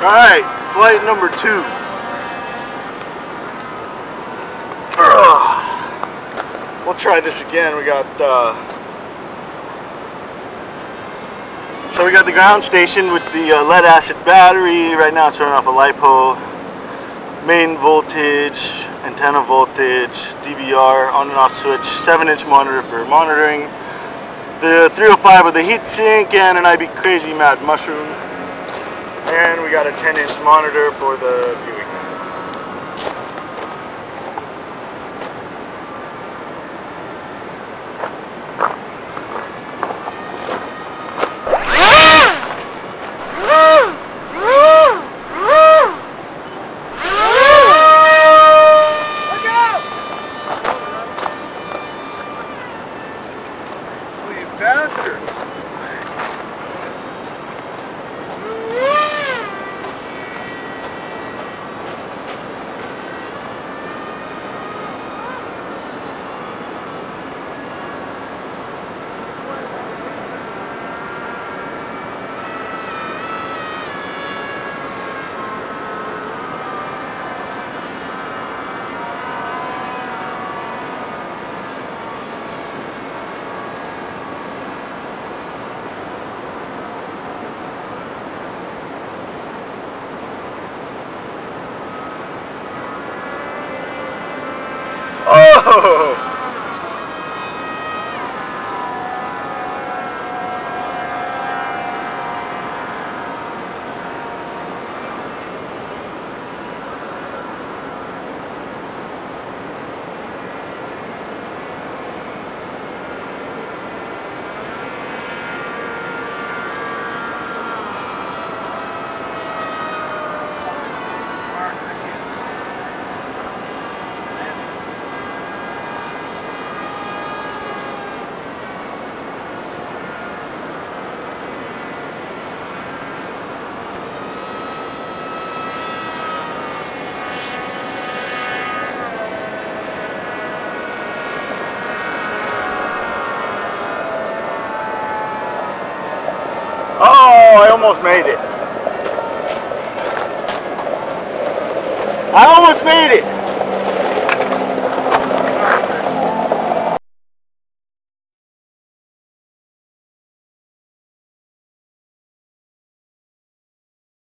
Alright, flight number 2. We'll try this again. We got so we got the ground station with the lead acid battery. Right now it's running off a LiPo. Main voltage, antenna voltage, DVR, on and off switch, 7-inch monitor for monitoring. The 305 with the heat sink and an IB Crazy Mad Mushroom. And we got a 10-inch monitor for the viewing. Bastard! Oh! Oh, I almost made it. I almost made it.